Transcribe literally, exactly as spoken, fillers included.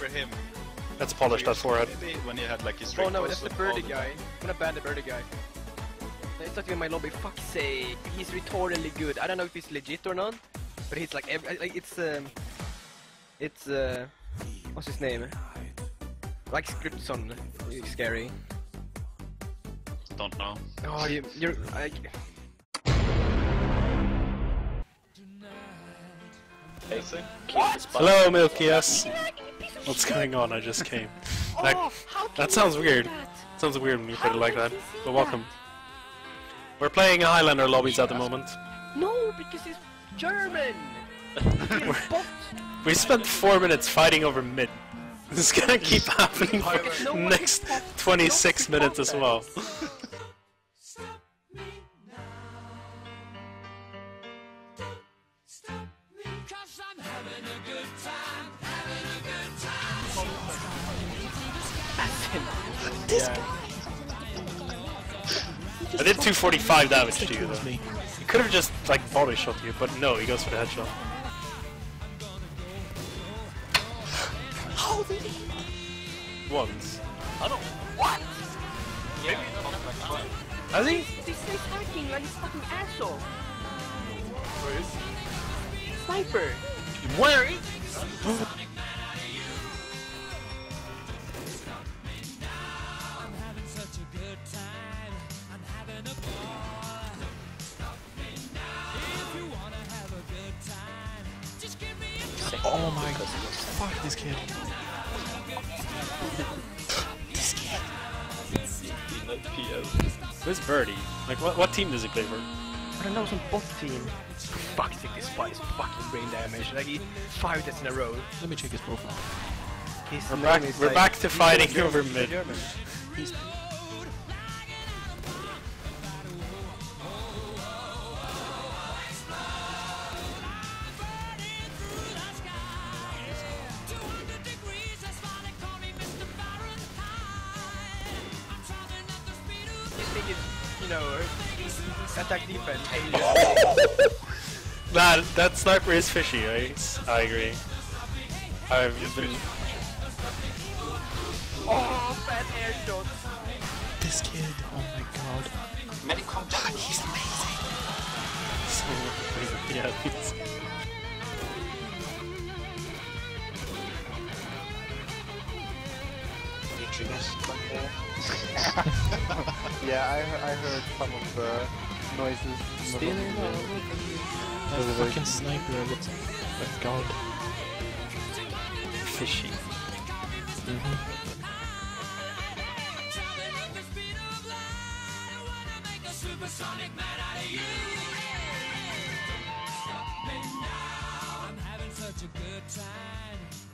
for him. Let's polish that forehead. Maybe when he had like his Oh no, that's the birdie guy. I'm gonna ban the birdie guy. It's not even my lobby. Fuck's sake, he's retardedly good. I don't know if he's legit or not, but he's like every, like it's um, it's uh, what's his name? Like Scriptson, scary. Don't know. Oh, you, you're. I, What? Hello, Milky S. What's going on? I just came. That, oh, that sounds weird. That? Sounds weird when you put it like that. But welcome. We're playing Highlander lobbies at the moment. No, because he's German. We spent four minutes fighting over mid. This is gonna keep happening for the next twenty-six minutes as well. This yeah. I did two forty-five damage to you though. He could have just like body shot you, but no, he goes for the headshot. How did he? Once. I don't. What? Yeah. Has he? This guy's hacking like he's fucking asshole. Where is he? Sniper. Where is he? Oh my god, fuck this kid. This kid. Who's Birdie? Like, what, what team does he play for? I don't know, some bot team. Fuck, this spy is fucking brain damage. Like, he five deaths in a row. Let me check his profile. His We're back, we're like, back to fighting over mid. He's you know, attack defense. That that sniper is fishy. I I agree. I've been. Oh, bad air shot. this kid. Oh my god. Medicom Jack. He's amazing. So yeah. He's, Yeah, I, he I heard some of the noises. Stealing That fucking sniper looks like god. fishy. Mm-hmm. I'm having such a good time.